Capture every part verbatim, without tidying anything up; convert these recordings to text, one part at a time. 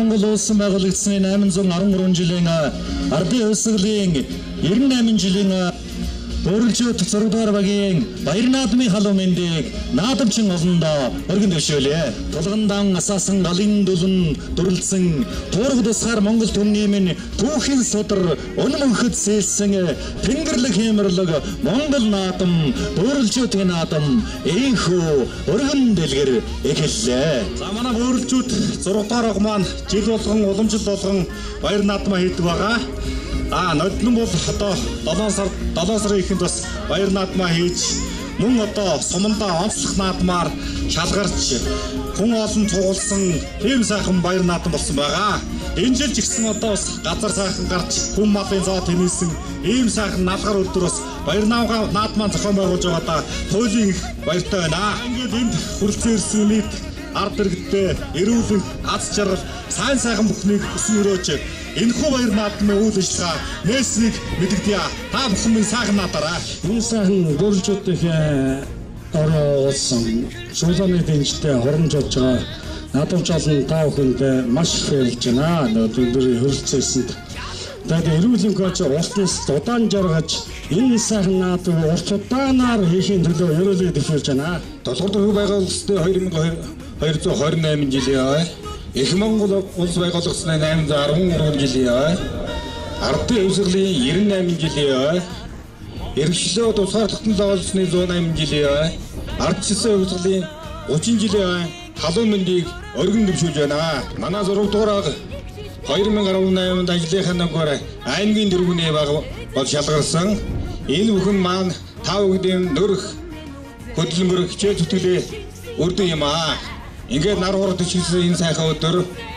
Монгол улсын байгуулагдсны найман зуун арван гурван жилийн ардын хувьсгалын найман найман жилийн Өөрөлжөөт зургаар багийн баяр наадмын халуун мэндийг наадамчин олондоо өргөн дэвшүүлээ. Тулгандан асаасан галын дулан дүрлсэн туурах тусгаар Монгол түмниймэн түүхийн содар өнмөнхөд сэлсэн Тэнгэрлэг хэмэрлэг Монгол наадам өөрөлжөөтийн наадам ийхүү өргөн дэлгэр эхэллээ. За манай өөрөлжөөт зураг дараах маань жил болгон уламжил болгон баяр наадмаа хийдэг байгаа. А нодлон бол одоо долоон сар долоон сарын ихэнд бас баяр наадмаа хийж мөн одоо сумандаа онцлох наадмаар шалгарч хүн олон цугулсан тийм сайхан баяр наадам болсон байгаа. Энэ жил ч гэсэн одоо бас газар сайхан гарч хүн малын зоо тэнийсэн ийм сайхан наалгаар өдөр бас баяр наадмаа зохион байгуулж байгаадаа хуулийн их баяртай байна. Ингээд энд хүрэлцэн ирсэн нийт ард иргэдтэй эрүүлэн аз жаргал сайн сайхан бүхнийг өсөн өрөөж энэхүү баяр наадмын үйл ажиллагаа нээснийг мэдэгдэе. Та бүхэн минь сайхан наадаарай. Энэ сайхан өөрчлөлтөөх ороосон шууланы дэнжтэй хоромжуулж байгаа наадамч олон та бүхэнд маш их баярлж байна. Өнөөдөр хөрөлцөөсөнд тэгээд эрүүлийн коуч уултнаас удаан жаргаж энэ сайхан наадмыг урт удаанаар хийхин төлөө ерөөлөд дэвшүүлж байна. Долгор дөрөв байгуулалтын хоёр зуун хорин найман жилийн Их Монгол улс байгуулагдсны найман зуун арван гурван жилийн ардын хувьсгалын найман найман жилийн эрхчлөө тусгаарлалтын зоолсны зуун найман жилийн ардчилсан хувьсгалын гучин жилийн халуун мэндийг өргөн дэвшүүлж байна. Манай зураг дуурайг хоёр мянга арван найманд ажлынхаа нөхөр аймгийн дэргүүний баг бол шалгарсан. Энэ бүхэн маань та бүгдийн нөрөх хөдөлмөр хичээл зүтгэлээ өрдөн юм аа. Ингээд нар хурд ичсэн энэ сайхан өдөр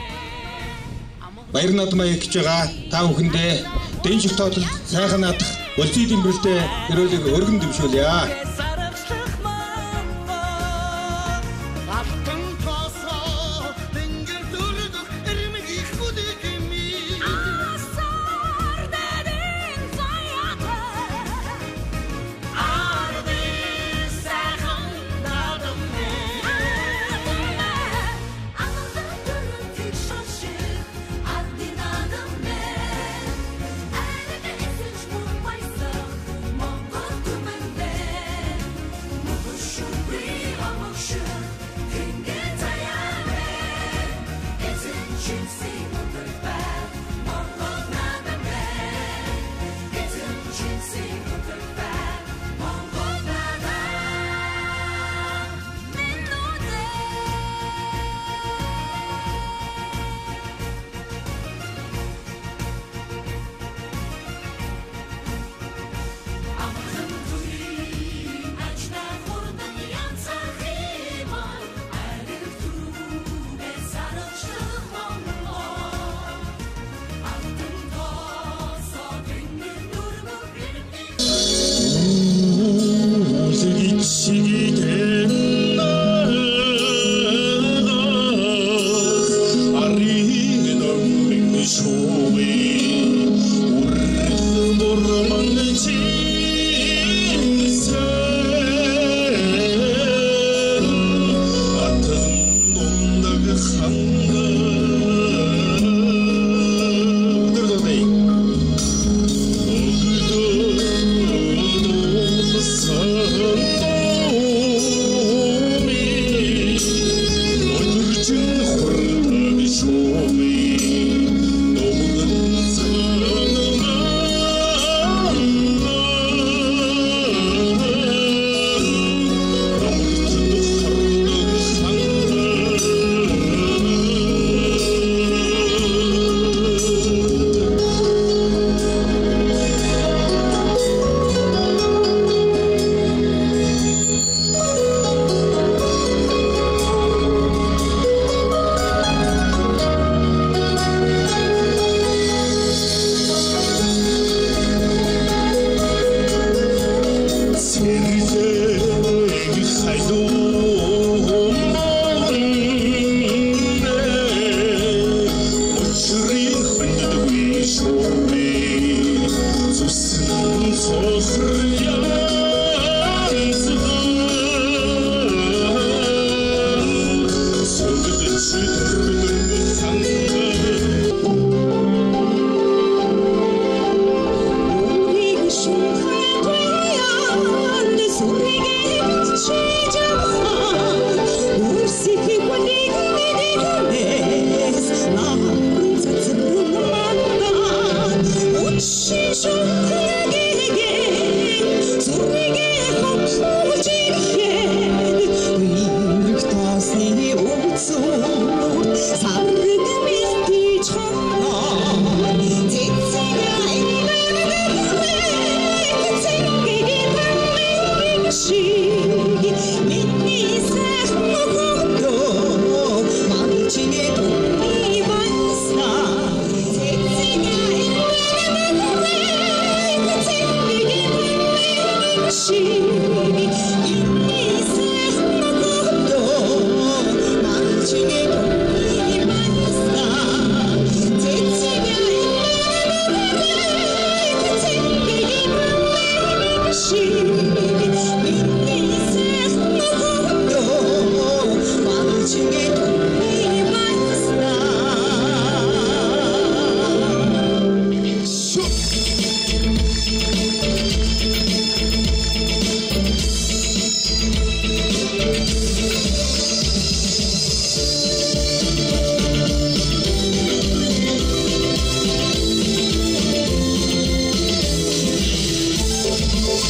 баяр наадмаа хийж байгаа та бүхэндээ дэнжих тоотол сайхан наадах өлзий дэмбэлтэй өрөөлөг өргөн дэвшүүлье.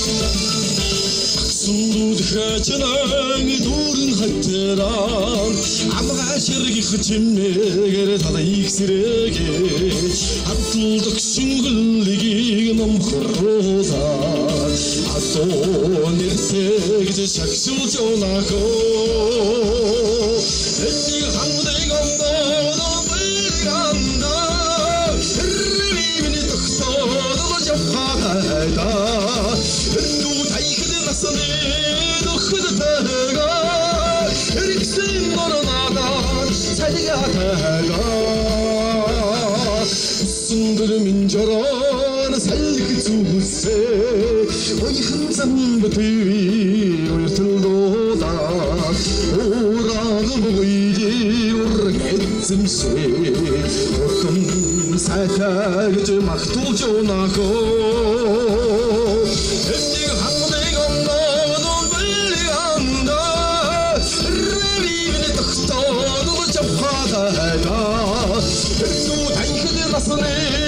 Хачнан дүүрэн хатаран амгаа ширгих чимнэгээр талайх сэрэгэж хатулдаг шингэлгийг номхруулаа атоо нэрсэгж шагшуулж онахоо энийг хангдаг амдаа бэлганда эрвэний тогтоодол жавхаада эрдүү тайхд насны 민절한 살기 주세 어이큰 산부터위 올틀도다 오라고 보이지 오르겠음세 어떤 살타기 좀 막도 조나고 엔딩 한번에 건너는 불리한다 리비니 떡떠도 잡아다가 또 다이크들 났으네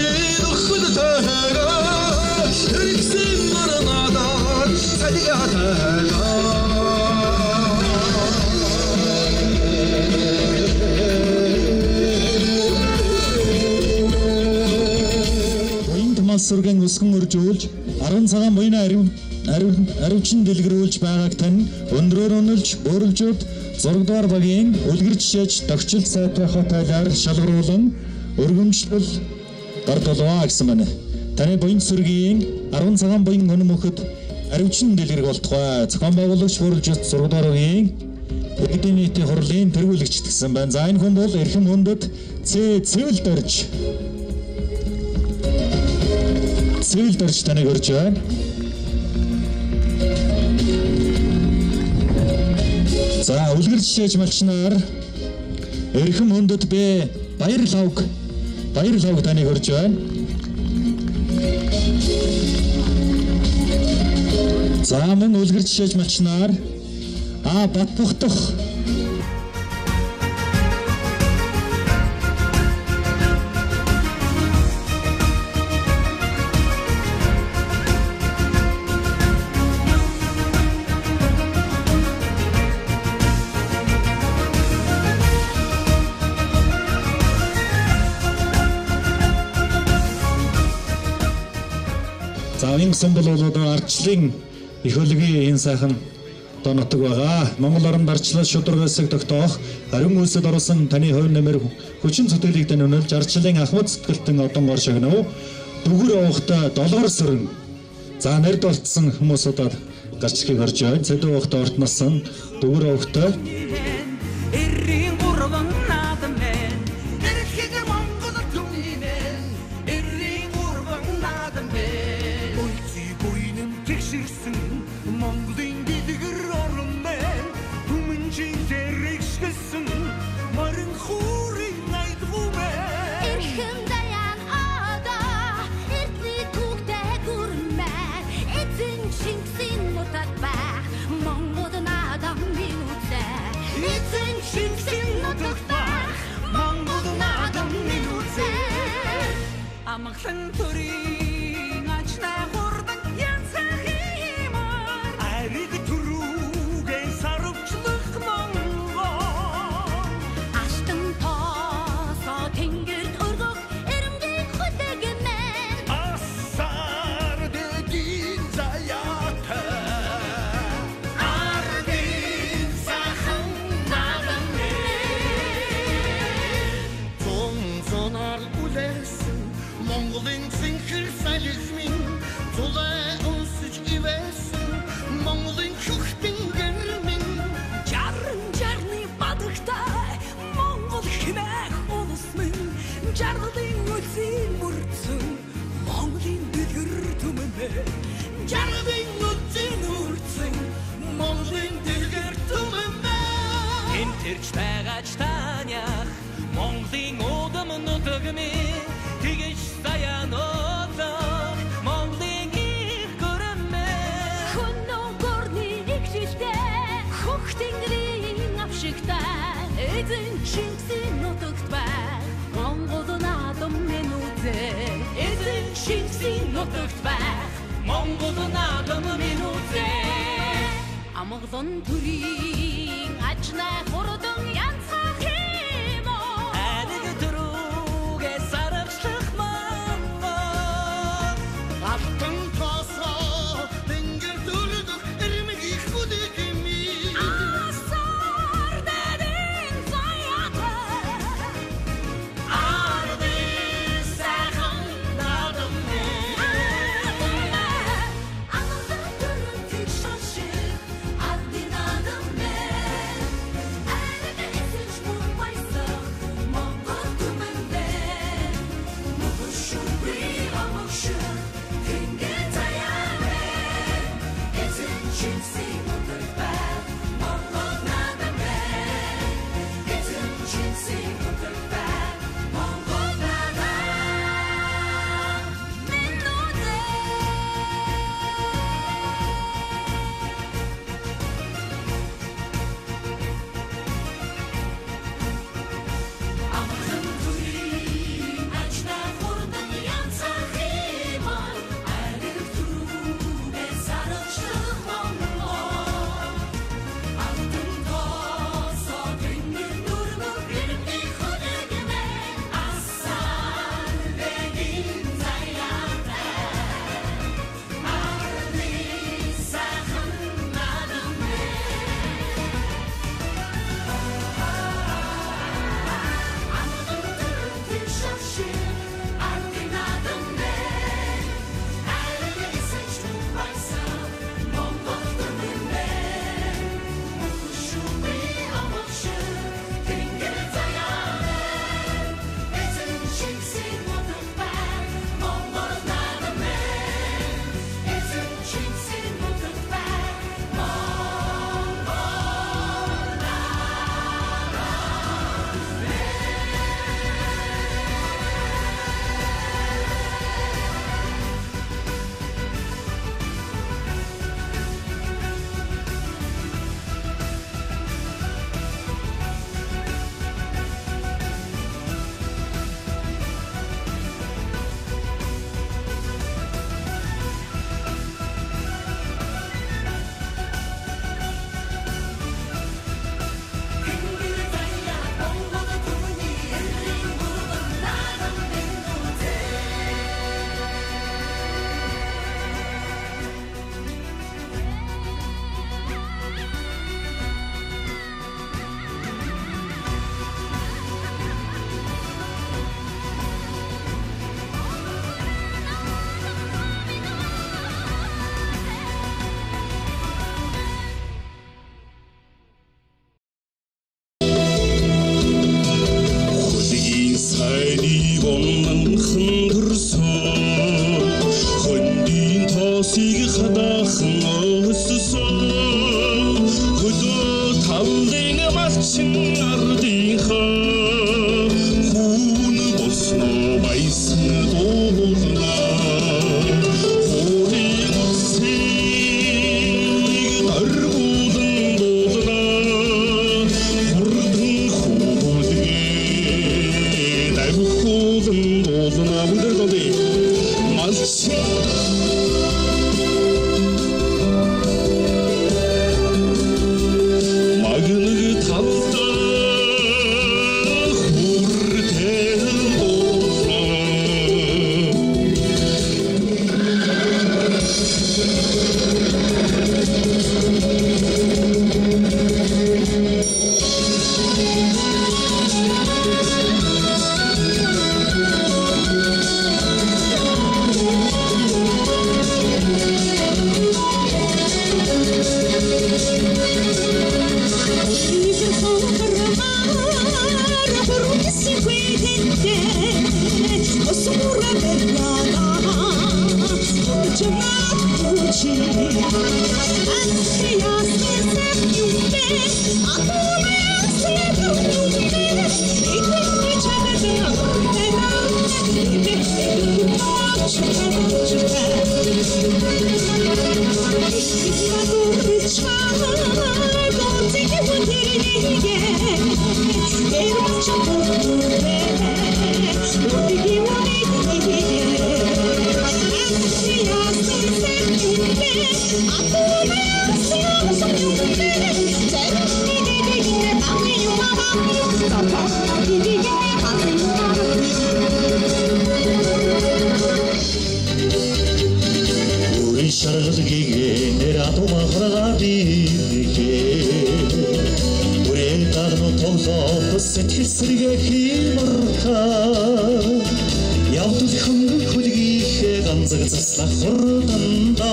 Сурган өсгөн үржүүлж арван цагаан буйна аривчин дэлгэрүүлж байгааг тань өндрөөр өнөлж бөөрөлжөд зургадвар багийн үлгэр жишээж тогтчил сайтай хотойлоор шалгаруулан өргөмжлөл гардолоо гэсэн байна. Таны буян сүргийн арван цагаан буян өнөм өгөхөд аривчин дэлгэрэг болтугай. Зохион байгуулагч бөөрөлжөд зургадвар багийн Иргэдийн нийтийн хурлын тэргүүлэгч гэсэн байна. За энэ хүн бол эрхэм хүндэд Ц цэвэл дөрж Цэвэл дөрж таныг өрж байна. За үлгэр жишээж малчнаар эрхэм хүндэд бэ баяр лавг баяр лавг таныг өрж байна. За мөн үлгэр жишээж малчнаар а батбухдах Ингэсэн бол ардчлалын их хөлгийн энэ сайхан донотог байгаа. Монгол орнд ардчлал шударга хэсэг тогтоох ариун үйлсэд орсон таны хувь нэмэр хүчин зүтгэлийг даниулж ардчлалын ахмад сэтгэлтэн одонгоор шагнав. Дүгүр овохтой долоор сөрөн. За нэрд болтсон хүмүүсүүдэд гарчгийг орж байна. Цэдүү овохтой ортносон дүгүр овохтой Монголын агамын үзээ амгалан төрийн ажнай хурдан янцах юм оо анийг дөрүүгээ сарвчлах Монгол алтан тосоо тэнгэр дөрөг эрмэг их хүдэг юм асар дэдэн заяата арди сайхан надам Thank you. 우리 샤르기게 내라도 마그라비게 우리 따르노 통서 세티스리게 힘을타 야우도 큰 구디기 간자가 자스라 호르단다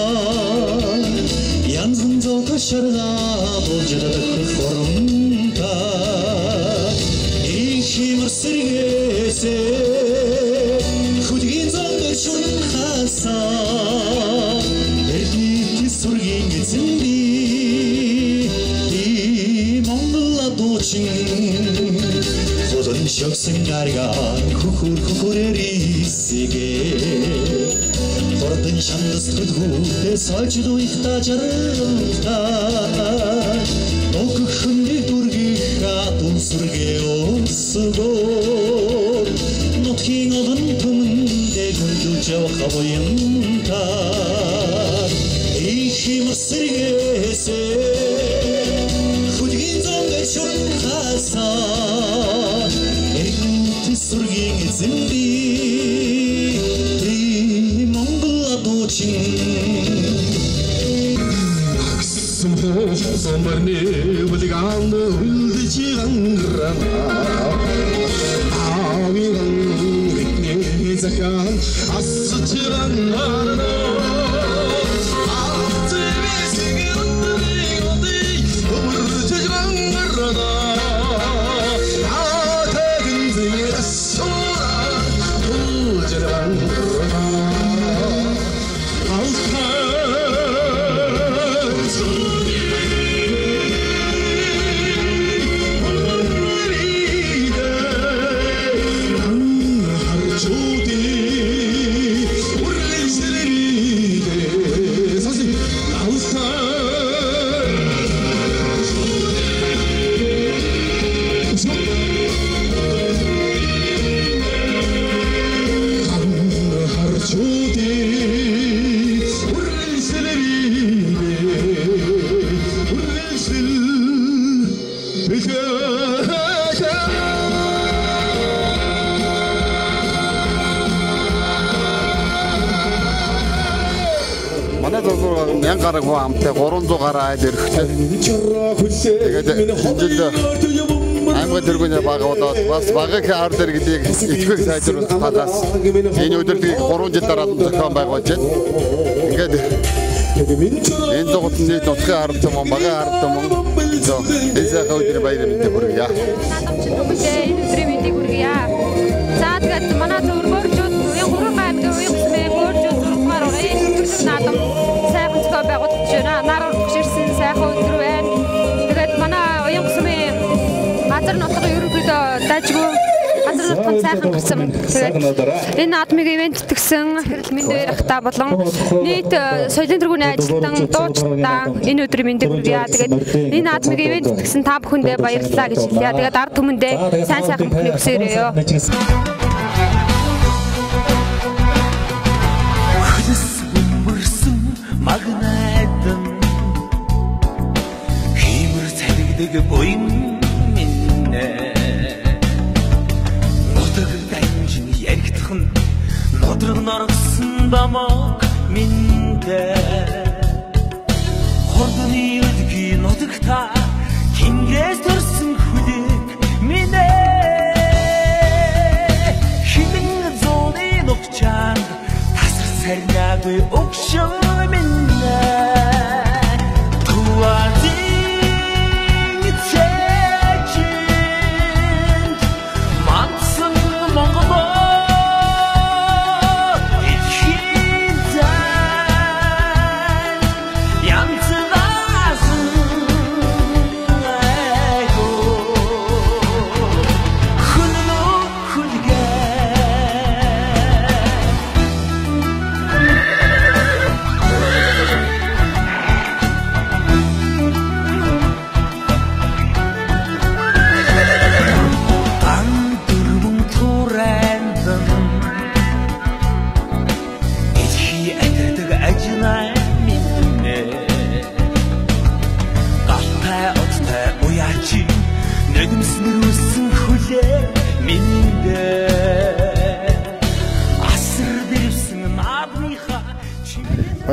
양승조도 샤르가도 제라도 그 호름다 이 힘을 쓰리게 세 구디기 zonda şurkasa Erkiti surgin gitsindi Di Mongolla doçin Kodun şöksün gargan Kukur kukur erisige Kordun şandız tudgu De salçıdu ihta jarılda Oku hündi durgi Katun surge osugo Notkin olun tümünde gündüce kabayımda İki mısır gese Kudgin zonda şurkasa Erkiti surgin zindi Di Mongolla doçin Sumho sombarne budigan uldici angrana Avigan rikne zakan asıçıran arana Altı vesigi undri gondi umurcucan arana Ategin zingir sura ulcaran arana Altı Янгарагу амтай гурван зуун гараа айл ирэхтэй. Тэгээд хэмжил аймаг тэргүүний бага болоод бас багийн ард иргэдийг итгэх сайжруулах талаас энэ удирдлагыг гурван жил дараа зохион байгуулж байна. Ингээд энэ зогтны нийт нутгийн ард түмэн, багийн ард түмэн энэ сайхан өдрийн баяр мэндийг хүргье. Наадамч бүгдээ энэ өдрийн мэндийг хүргье. За тэгээд манай зөвөргөөрчүүд уян гурван аймгийн уян хүсмээ өөрчүүд зургмаар энэ өдрийн наадам сайхан зохион байгуулж байна. Нар урагширсан сайхан өдөр байна. Тэгээд манай уян хүсмээ газар нутгийн ерөнхийдөө дайжгүй газар нутгийн сайхан гарсан. Тэгээд энэ наадмыг ивент тгсэн хэрэл мэнд баярхтаа болон нийт соёлын тэргүүний ажилтан дуучдаа энэ өдрийн мэндийг хүргье. Тэгээд энэ наадмыг ивент тгсэн та бүхэндээ баярлалаа гэж хэлье. Тэгээд ард түмэндээ сайн сайхан бүхний өсөөрөө. Магнайтан химэр царигдэг буян минь нутаг данжин яригдах нь нодрог норгосон бамаг миньтэй хордны өдгий нутагта кингээс төрсөн хүлэг минь химэн зооны нухчаан тасар сарнаагүй өгшөө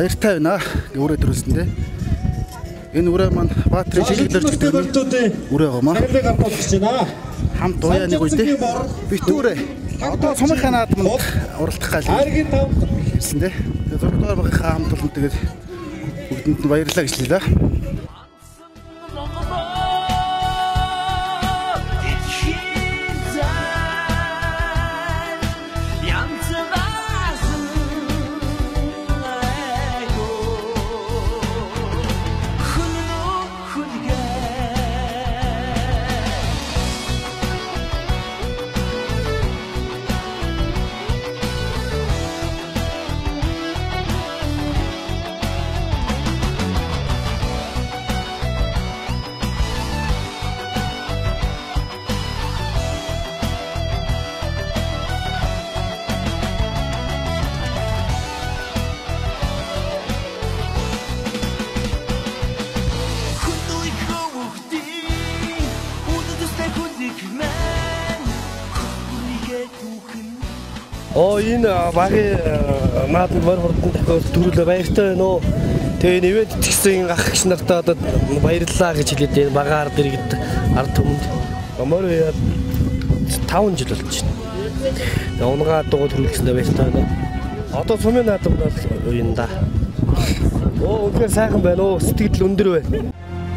баяртай байна. Өөрөө төрөсөндөө. Энэ үрээ маань Баатрын шилэгдэрч гэдэг үрээ гомоо. Хамт уяа нэг үедээ битүүрээ одоо сумынхаа наадманд оролцох гал хэлсэн дээ. Тэгээд зургаар багийнхаа хамт олон тэгээд бүгдэнд нь баярлалаа гэж хэлээ. Оо энэ багийн наадманд мөр хурдан дахиад төрүүлээ баяртай байна уу. Тэгээ нэвэд тэгсэн ах гis нартаа одоо баярлалаа гэж хэлээд энэ бага ард иргэд ард түмэнд мөр таван жил болж байна. Тэгээ унгаа дугуй төрүүлсэндээ баяртай байна. Одоо сумын наадманд бол энэ да. Оо үнэхээр сайхан байна уу. Сэтгэл өндөр байна.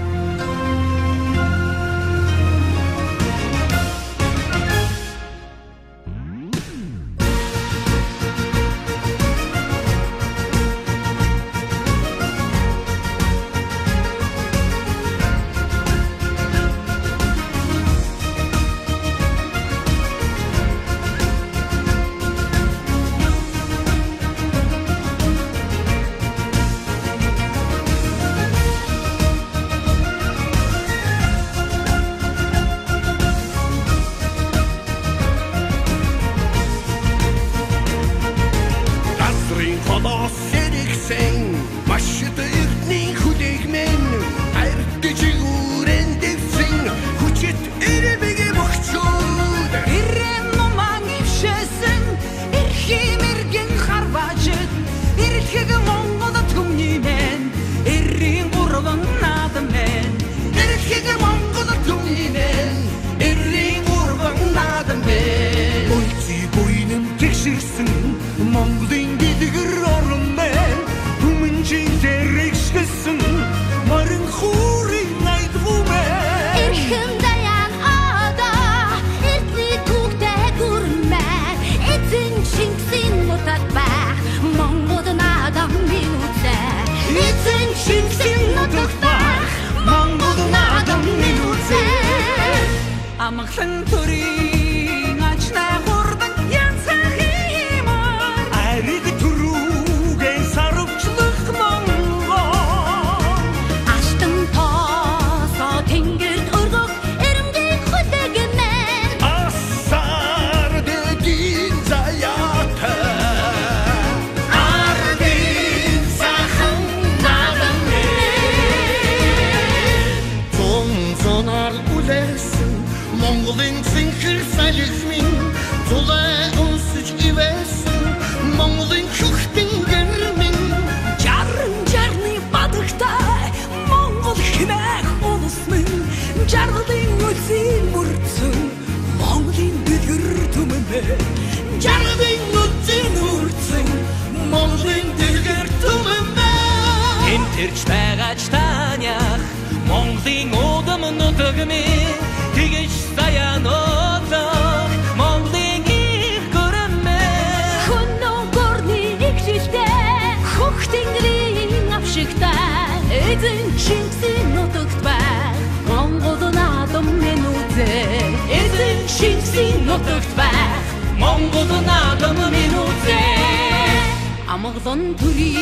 Амгалан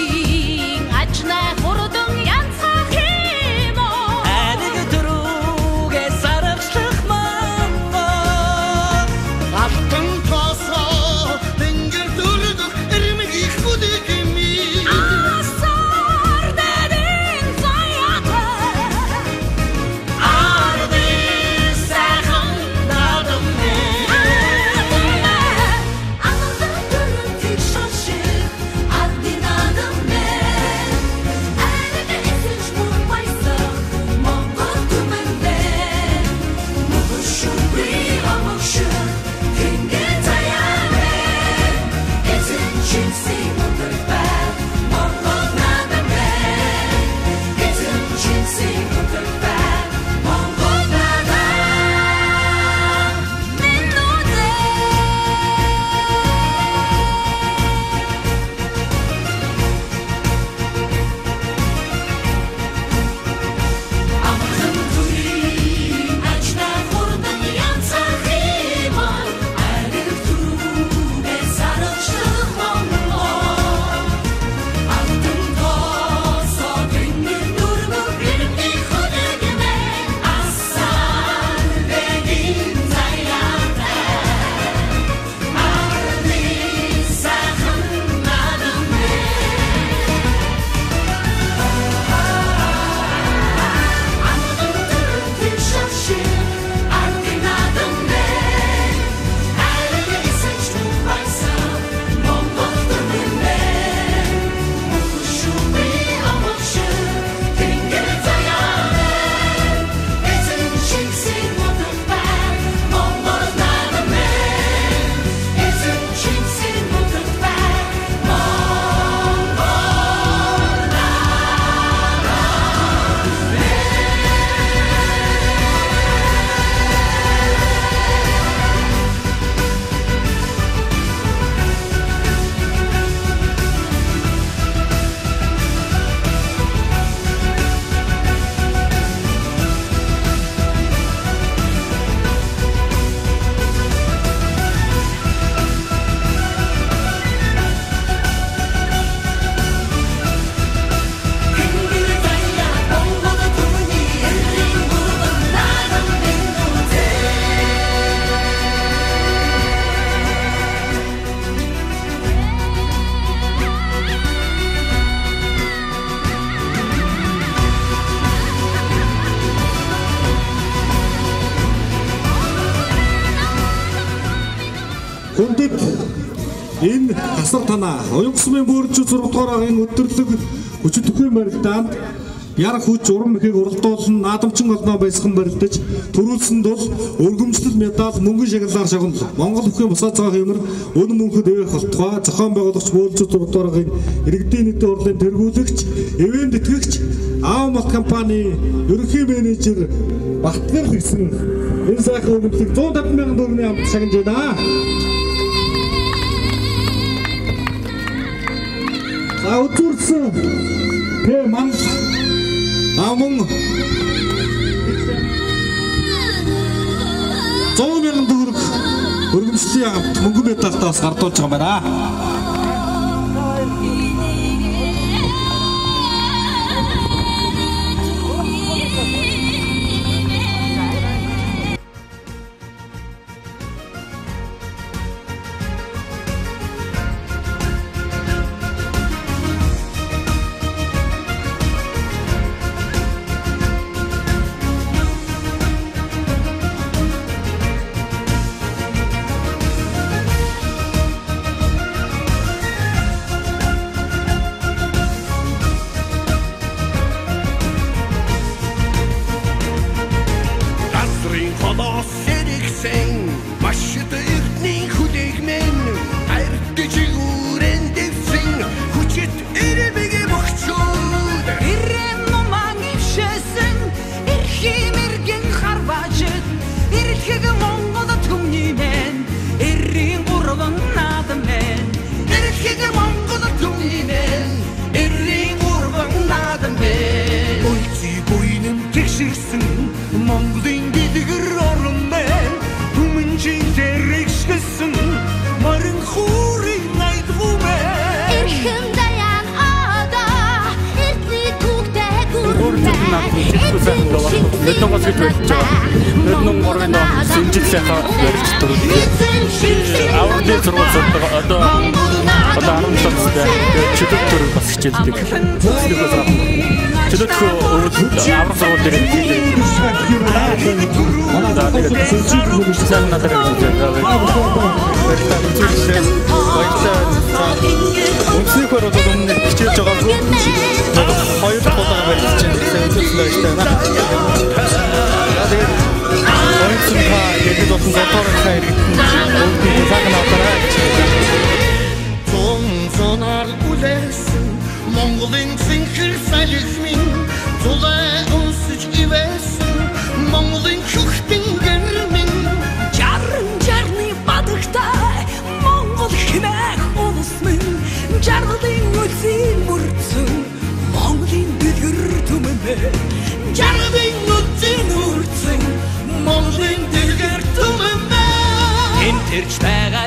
төрийн ажнаа хурдан янцах юм уу. Адаг төрүүгээ сарагчлах мангар. Алтан тосоо тэнгэр дүрдэх эрмэг их бүдэг юм. Асар дэрэн заяата. Ардын сайхан надам нэ. Амгалан төрийн тийш шашир. Хүндэт энэ хасар танаа оюун цэсмийн бөөрч зураг дугаар агын өдөрлөг хүчтэй баригдаанд ярах хүч урам мэхийг уралдуулан наадамчин олноо баясхан барилдаж төрүүлсэнд бол өргөмжлөл медаль мөнгөн шагналаар шагнал Монгол бүхэн бусаа цагаах юмэр өнө мөнхөд өвөх холтгой зохион байгуулагч бөөрч зураг дугаарыг иргэдийн нийтийн урлын тэргүүлэгч ивент итгэгч аав мал компани ерөнхий менежер Баттгал гэсэн энэ сайхан өгүүлбэрийг зуун таван мянган төгрөгийн амт шагнаж байна. За үзүүрсэн тэ ман амун зуун мянган төгрөг өргөмжлөлийн амт мөнгөн медальтай бас гардуулж байгаа юм байна.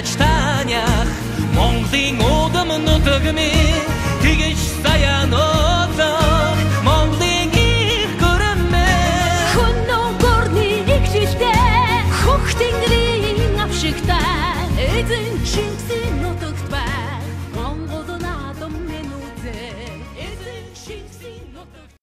Монголын удам нутаг минь тэгэж саяно